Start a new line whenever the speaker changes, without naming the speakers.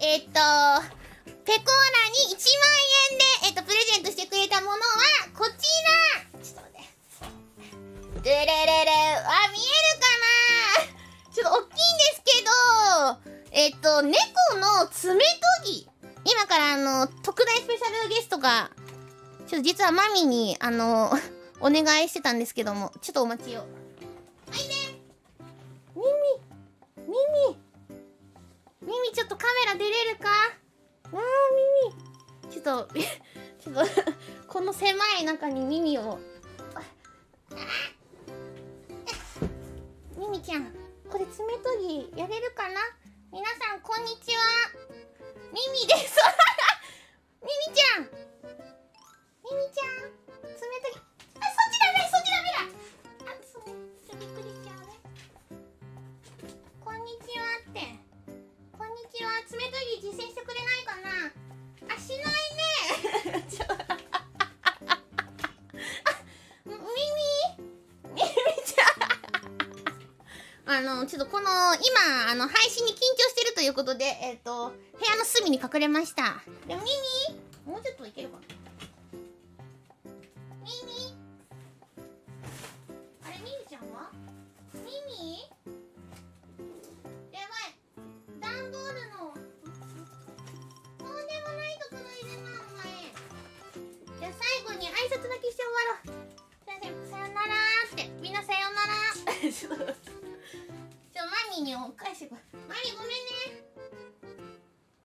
ペコーラに1万円で、プレゼントしてくれたものは、こちらちょっと待って。ルルルル。あ、見えるかな？ちょっと大きいんですけど、猫の爪研ぎ。今から特大スペシャルゲストが、ちょっと実はマミに、お願いしてたんですけども、ちょっとお待ちを。はいね。ミミ、ちょっとカメラ出れるか？ミミ。ちょっと、この狭い中にミミを。ミミちゃん、これ爪研ぎやれるかな？皆さん、こんにちは。ミミです。ミミちゃん。爪研ぎ。あ、そっちダメだ。あ、そう。ちょっとびっくりしちゃうね。こんにちはって。こんにちは。爪研ぎ実践してくれないかな？あ、しないね。ミミちゃん。ちょっとこの、今、配信に緊張してるということで、部屋の隅に隠れました。で、ミミもうちょっといけるかな？ミミあれ、ミミちゃんは？ミミやばい。段ボールの、とんでもないところいるな、お前。じゃあ最後に挨拶だけして終わろう。さよならーって。みんなさよなら。マミにお返してこい。マミごめんね。